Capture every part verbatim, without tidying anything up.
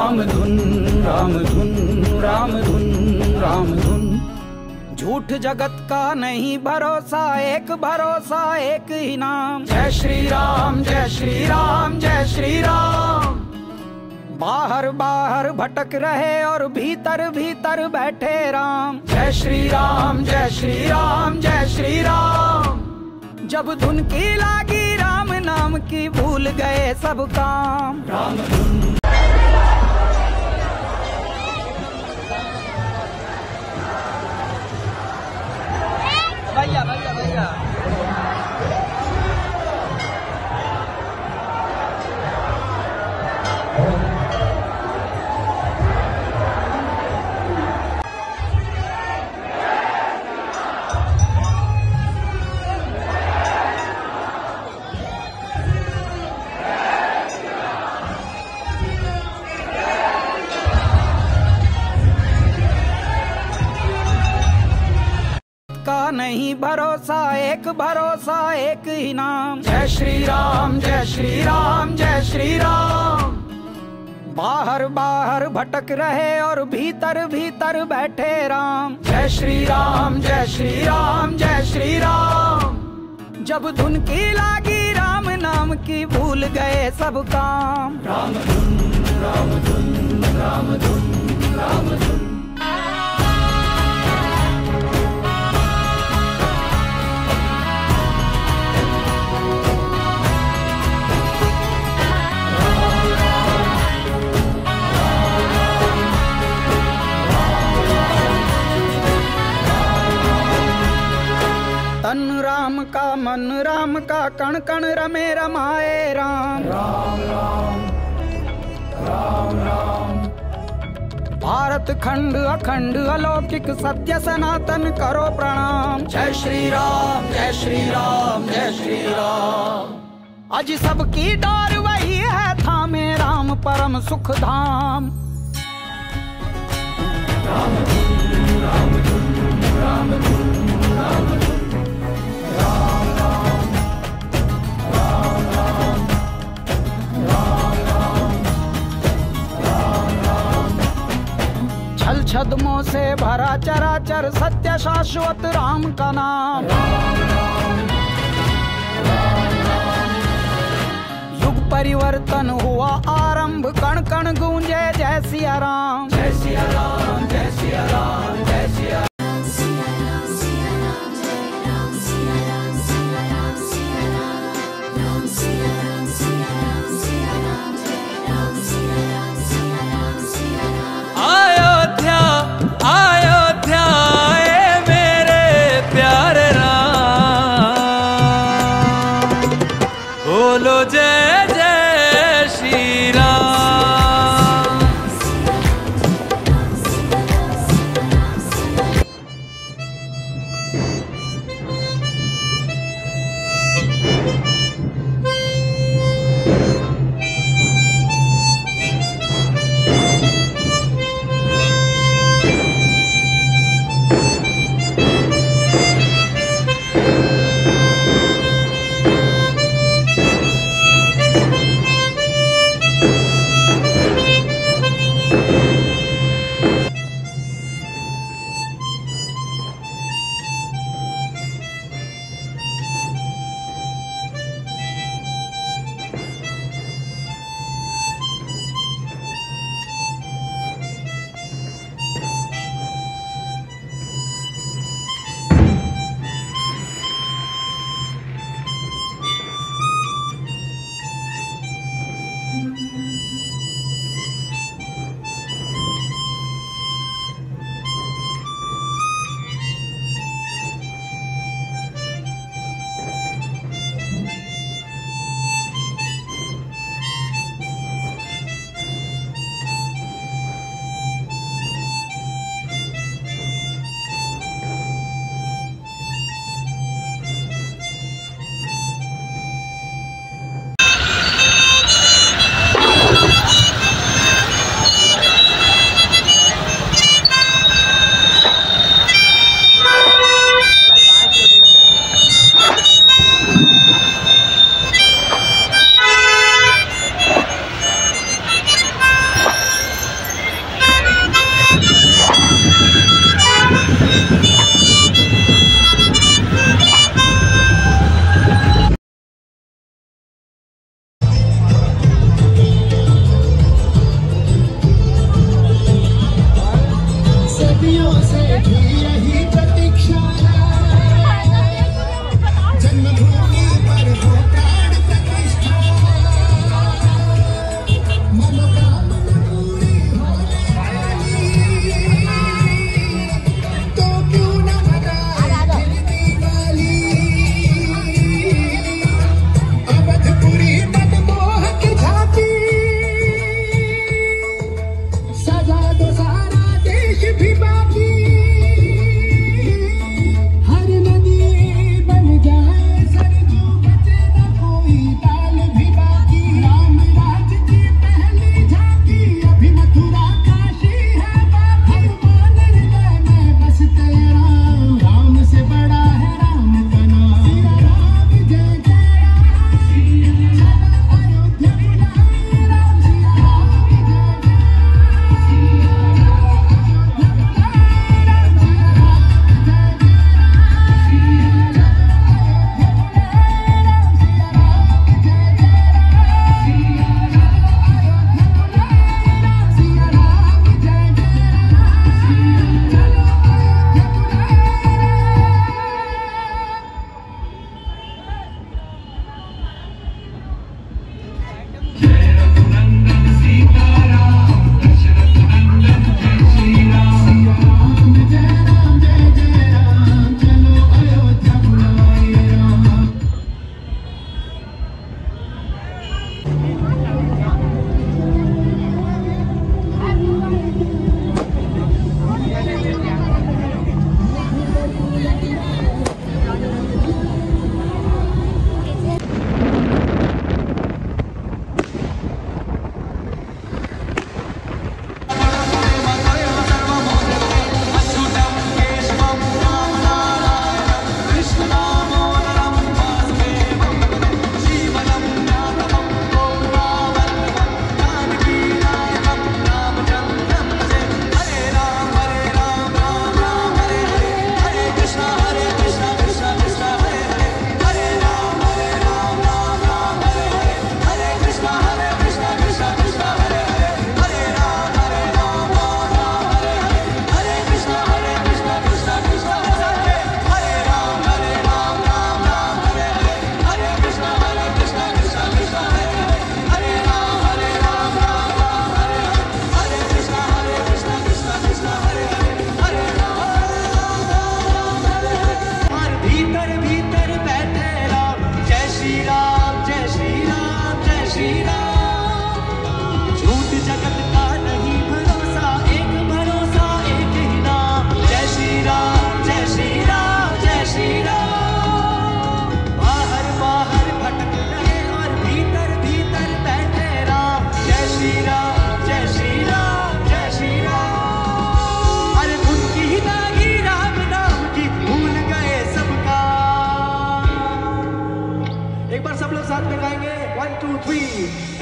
राम धुन राम धुन राम धुन राम धुन। झूठ जगत का नहीं भरोसा, एक भरोसा एक ही नाम। जय श्री राम जय श्री राम जय श्री राम। बाहर बाहर भटक रहे और भीतर भीतर बैठे राम। जय श्री राम जय श्री राम जय श्री राम। जब धुन की लागी राम नाम की, भूल गए सब काम। राम धुन भैया भैया भैया का नहीं भरोसा, एक भरोसा एक ही नाम। जय श्री राम जय श्री राम जय श्री राम। बाहर बाहर भटक रहे और भीतर भीतर बैठे राम। जय श्री राम जय श्री राम जय श्री राम। जब धुन की लागी राम नाम की, भूल गए सब काम। राम धुन राम धुन राम धुन राम धुन। तन राम का मन राम का, कण कण रमे रमाए राम। राम राम राम राम। भारत खंड अखंड अलौकिक सत्य सनातन करो प्रणाम। जय श्री राम जय श्री राम जय श्री राम। आज सबकी डोर वही है थामे, राम परम सुख धाम। राम धुन राम धुन राम धुन राम धुन। राम राम राम राम राम राम राम। छल छद्मों से भरा चराचर, सत्य शाश्वत राम का नाम। राम राम राम राम। युग परिवर्तन हुआ आरंभ, कण कण गूंजे जय सिया राम। जय सिया राम जय सिया राम जय सिया। अयोध्या अयोध्या ए मेरे प्यारे राम, बोलो जय जय श्री राम।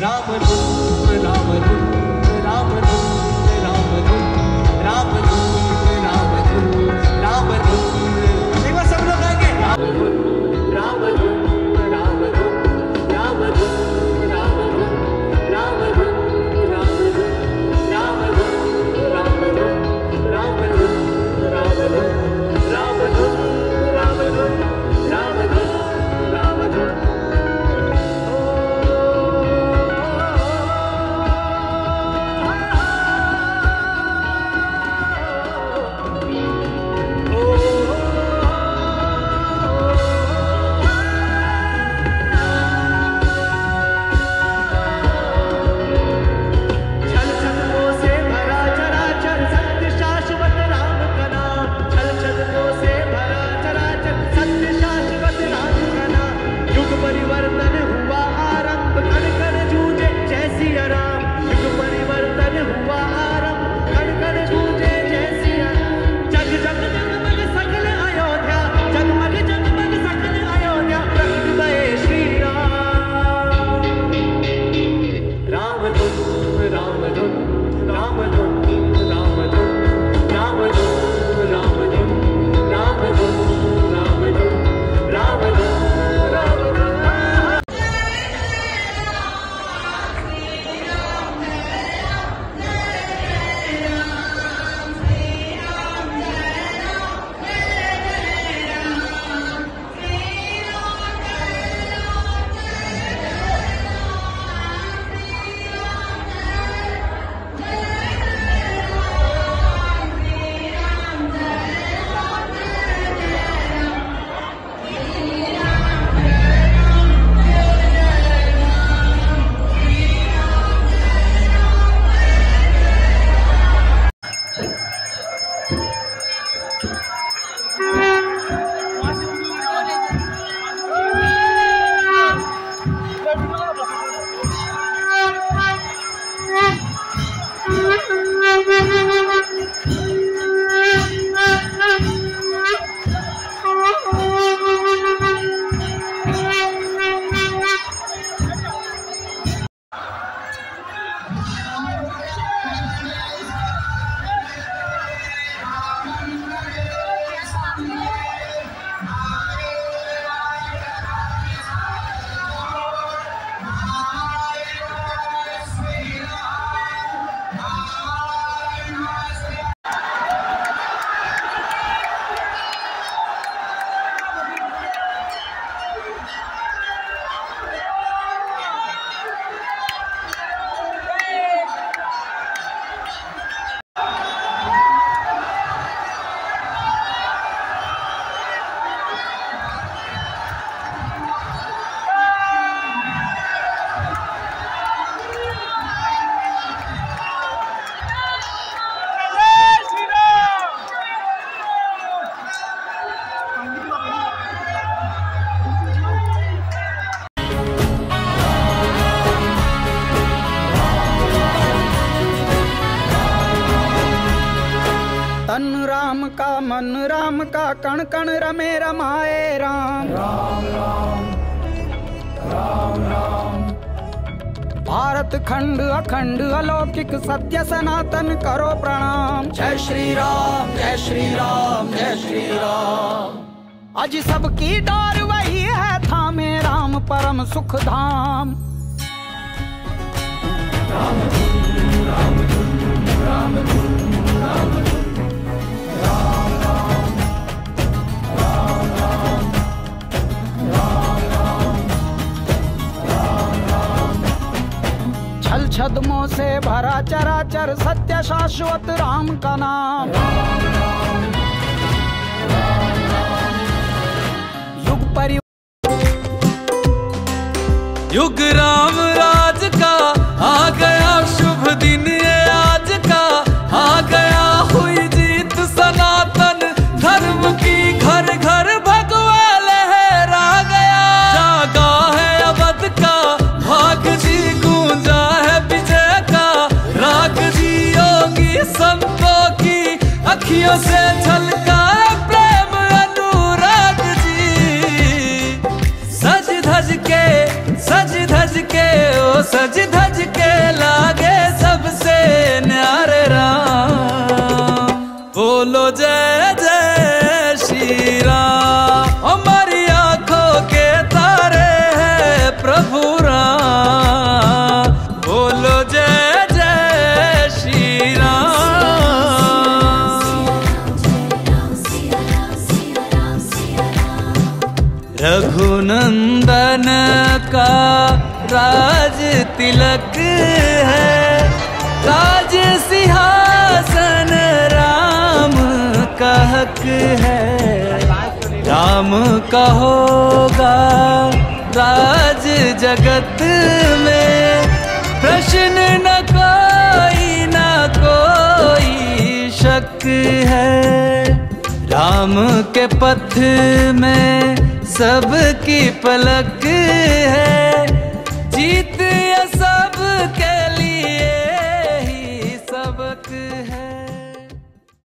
राम धुन राम धुन राम धुन राम धुन राम धुन राम धुन राम धुन। एक बार सब लोग गाएंगे राम धुन राम धुन राम धुन राम धुन राम धुन राम धुन राम धुन राम धुन राम धुन राम धुन राम धुन राम धुन राम धुन राम धुन राम धुन। तन राम का मन राम का कण कण रमे रमाए राम राम राम राम राम। भारत खंड अखंड अलौकिक सत्य सनातन करो प्रणाम। जय श्री राम जय श्री राम जय श्री राम। अज सबकी डोर वही है थामे राम परम सुख धाम। राम धुन राम धुन राम धुन राम धुन राम राम राम राम राम राम राम राम। छल छद्मों से भरा चराचर सत्य शाश्वत राम का नाम। राम राम राम राम। युग परि युग राम राज का आ गया शुभ दिन ये आज का। आ गया हुई जीत सनातन धर्म की घर घर भगवा लहरा गया। जागा है अवध का भाग जी गूंजा है विजय का। राग जी योगी संतों की अखियों से झलका प्रेम अनुराग जी। सज धज के सज धज के रघुनंदन का राज तिलक है, ताज सिंहासन राम का हक है। राम का होगा राज जगत में, प्रश्न न कोई न कोई शक है। राम के पथ में सबकी पलक है, जीत